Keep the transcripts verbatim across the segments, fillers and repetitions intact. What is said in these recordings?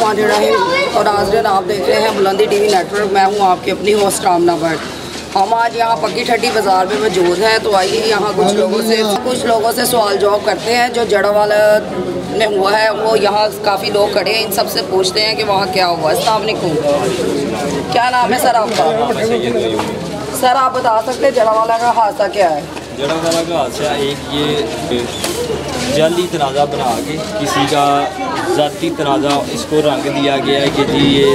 बिस्मिल्लाहिर्रहमानिर्रहीम। और नाज़रीन, आप देख रहे हैं बुलंदी टीवी नेटवर्क। मैं हूं आपकी अपनी होस्ट आमना भट्ट। हम आज यहाँ पक्की ठट्टी बाज़ार में मौजूद हैं, तो आइए यहाँ कुछ लोगों से कुछ लोगों से सवाल जवाब करते हैं। जो जड़ा वाला में हुआ है वो यहाँ काफ़ी लोग खड़े हैं, इन सब से पूछते हैं कि वहाँ क्या हुआ। अस्सलाम वालेकुम, क्या नाम है सर आपका? सर आप बता सकते हैं जड़ा वाला का हादसा क्या है? जड़ा वाला का हादसा एक ये जाली तनाज़ा बना के किसी का ज़ाती तनाज़ा इसको रंग दिया गया है कि जी ये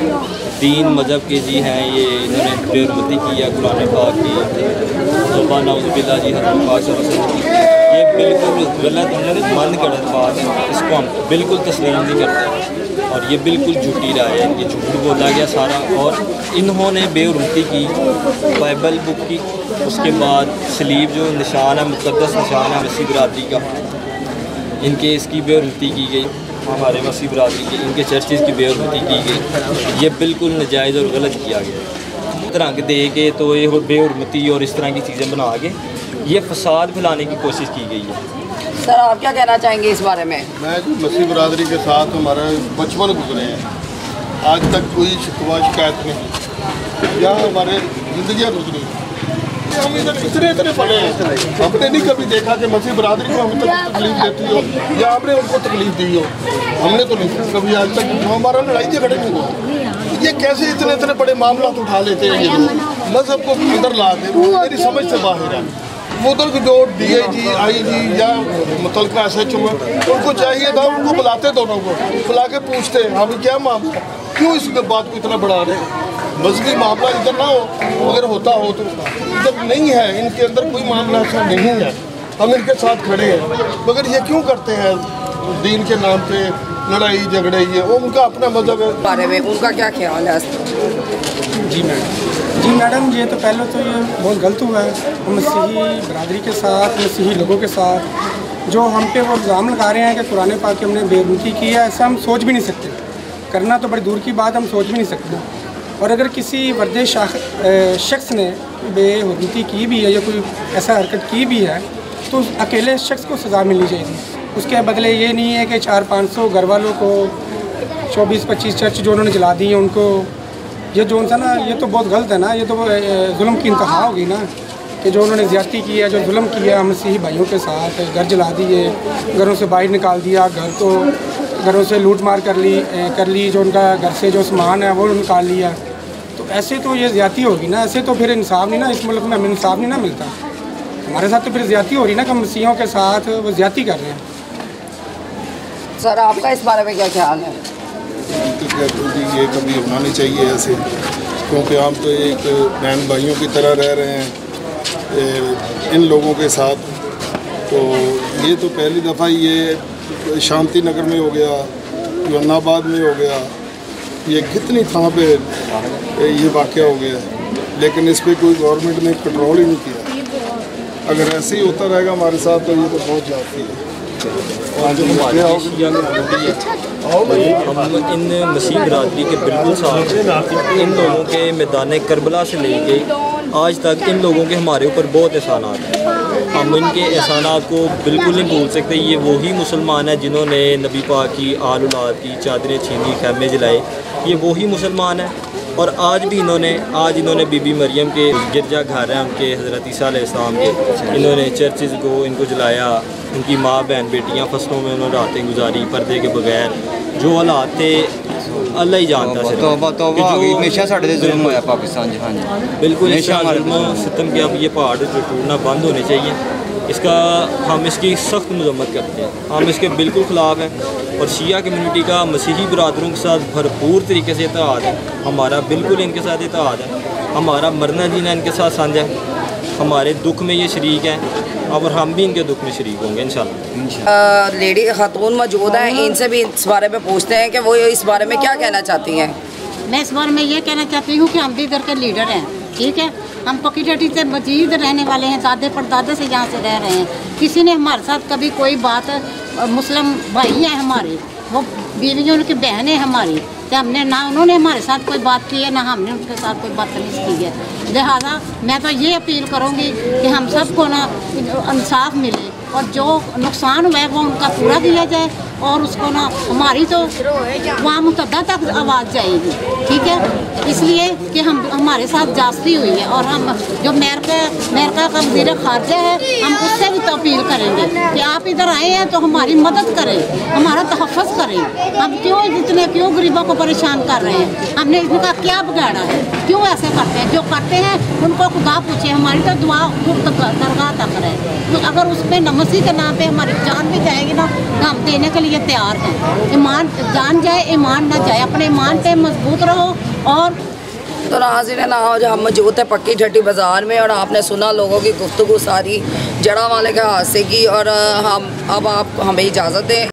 दीन मज़हब के जी हैं, ये इन्होंने बेरुमती की है कुरान पाक की ज़ुबान औज़ुबिल्लाह जी हज़रत पाक सल्लल्लाहु अलैहि वसल्लम की। ये बिल्कुल गलत मन गलत बात है, इसको हम बिल्कुल तस्लीम नहीं करते और ये बिल्कुल झूठी राय है, ये झूठ बोला गया सारा। और इन्होंने बेरुमती की बाइबल बुक की, उसके बाद सलीब जो निशान है, मुक़द्दस निशान है मसीह बरादरी का, इनके इसकी बेरुमती की गई, हमारे मसीह बरादरी की इनके चर्चेज़ की बेरुमती की गई। ये बिल्कुल नाजायज़ और गलत किया गया। रंग दे के तो ये बेरुमती और इस तरह की चीज़ें बना के ये फसाद फैलाने की कोशिश की गई है। सर आप क्या कहना चाहेंगे इस बारे में? मैं जो मसीह बरादरी के साथ हमारा बचपन गुजरे हैं, आज तक कोई शिकवा शिकायत नहीं, या हमारे ज़िंदगियाँ गुजरी। हम इधर इतने इतने पड़े हैं, हमने नहीं कभी देखा कि मसीह बरादरी को हमें तक तकलीफ देती हो या हमने उनको तकलीफ दी हो। हमने तो नहीं कभी आज तक, हमारा लड़ाई झगड़े नहीं हुआ। ये कैसे इतने इतने बड़े मामला तो उठा लेते हैं ये लोग, मजहब को अंदर ला के, मेरी समझ से बाहर है। वो तो जो डी आई जी आई जी या मुतलका एस एच ओ है, उनको चाहिए था उनको बुलाते, दोनों को बुला के पूछते हम क्या मामला, क्यों इस बात को इतना बढ़ा रहे हैं। मजहबी मामला इधर ना हो, अगर होता हो तो इधर नहीं है, इनके अंदर कोई मामला ऐसा नहीं है, हम इनके साथ खड़े हैं। मगर ये क्यों करते हैं दीन के नाम पे लड़ाई झगड़े? ये वो उनका अपना मजहब है, बारे में उनका क्या ख्याल है? जी मैडम जी मैडम ये तो पहले तो ये बहुत गलत हुआ है मसीही बरादरी के साथ, मसीही लोगों के साथ जो हम पे वो इल्ज़ाम लगा रहे हैं कि कुरान पाक की हमने बेरुमती की है। ऐसा हम सोच भी नहीं सकते, करना तो बड़ी दूर की बात, हम सोच भी नहीं सकते। और अगर किसी वर्दे शख्स ने बेहुरमती की भी है या कोई ऐसा हरकत की भी है तो अकेले शख्स को सज़ा मिलनी चाहिए। उसके बदले ये नहीं है कि चार पाँच सौ घर वालों को, चौबीस पच्चीस चर्च जो उन्होंने जला दी हैं उनको, ये जो सा ना ये तो बहुत गलत है ना, ये तो जुल्म की इंतहा होगी ना कि जो उन्होंने ज़्यादती की है, जो जुल्म किया मसीही भाइयों के साथ, घर जला दिए, घरों से बाहर निकाल दिया, घर को घरों से लूट मार कर ली कर ली जो उनका घर से जो सामान है वो निकाल लिया। तो ऐसे तो ये ज़्यादती होगी ना, ऐसे तो फिर इंसाफ नहीं ना, इस मुल्क में हमें इंसाफ नहीं ना मिलता। हमारे साथ तो फिर ज़्यादती हो रही ना कि मसीहों के साथ वो ज़्यादती कर रहे हैं। सर आपका इस बारे में क्या ख्याल है? ये कभी होना नहीं चाहिए ऐसे, क्योंकि हम तो एक बहन भाइयों की तरह रह रहे हैं इन लोगों के साथ। तो ये तो पहली दफ़ा ये शांति नगर में हो गया, जहानाबाद में हो गया, ये कितनी थां पे ये वाक़या हो गया, लेकिन इस पर कोई गवर्नमेंट ने कंट्रोल ही नहीं किया। अगर ऐसे ही होता रहेगा हमारे साथ तो ये तो बहुत जाती है। और जो हमारी हम इन मसीह बरादरी के बिल्कुल साथ, इन लोगों के मैदान करबला से लेके आज तक इन लोगों के हमारे ऊपर बहुत एहसानात हैं। हम इनके एहसानात को बिल्कुल नहीं भूल सकते। ये वही मुसलमान हैं जिन्होंने नबी पाक की आल औलाद की चादरें छीनी, खैमे जलाए, ये वही मुसलमान हैं। और आज भी इन्होंने आज इन्होंने बीबी मरियम के गिरजा घर हैं उनके हज़रत ईसा अलैहिस्सलाम के, इन्होंने चर्चेज़ को इनको जलाया। उनकी माँ बहन बेटियाँ फसलों में उन्होंने रातें गुजारी पर्दे के बगैर। जो हालात थे अल्लाह ही जानता है। तौबा तौबा हमेशा साढ़े ते जुल्म होया पाकिस्तान च। हाँ जी बिल्कुल, इसका जुल्म सितम के अब ये पहाड़ टूटना बंद होने चाहिए। इसका हम इसकी सख्त मजम्मत करते हैं, हम इसके बिल्कुल ख़िलाफ़ हैं। और शिया कम्युनिटी का मसीही बरादरों के साथ भरपूर तरीके से इत्तेहाद है, हमारा बिल्कुल इनके साथ इत्तेहाद है, हमारा मरना जीना इनके साथ साझा है, हमारे दुख में ये शरीक हैं और हम भी इनके दुख में शरीक होंगे इंशाल्लाह। लेडी खातून मौजूद हैं, इनसे भी इस बारे में पूछते हैं कि वो इस बारे में क्या कहना चाहती हैं। मैं इस बारे में ये कहना चाहती हूँ कि हम भी इधर के लीडर हैं, ठीक है। हम पक्की ठट्टी से मजीद रहने वाले हैं, दादे परदादे से यहाँ से रह रहे हैं। किसी ने हमारे साथ कभी कोई बात, मुस्लिम भाई हैं हमारे, वो बीवियाँ उनकी बहनें हमारी, तो हमने ना उन्होंने हमारे साथ कोई बात की है ना हमने उनके साथ कोई बदतमीज़ी की है। लिहाजा मैं तो ये अपील करूँगी कि हम सबको ना इंसाफ मिले और जो नुकसान हुआ है वो उनका पूरा किया जाए और उसको ना हमारी तो वहाँ मुतद्दा तक आवाज़ जाएगी, ठीक है। इसलिए कि हम हमारे साथ जास्ती हुई है और हम जो अमेरिका अमेरिका का वज़ीर ख़ारजा है हम उससे भी तो अपील करेंगे कि आप इधर आए हैं तो हमारी मदद करें, हमारा तहफ़्फ़ुज़ करें। हम क्यों इतने क्यों गरीबों को परेशान कर रहे हैं? हमने इनका क्या बिगाड़ा है? क्यों ऐसे करते हैं? जो करते हैं उनको खुदा पूछे, हमारी तो दुआ दरगाह तक रहे। तो अगर उस पर नमसी के नाम पे हमारी जान भी जाएगी ना तो हम देने के लिए तैयार हैं। ईमान जान जाए ईमान ना जाए, अपने ईमान पे मजबूत रहो। और तो नाज़रीन आज हम मौजूद है पक्की ठट्टी बाज़ार में और आपने सुना लोगों की गुफ्तगू सारी जड़ा वाले के हादसे की। और हम अब आप हमें इजाज़त दें।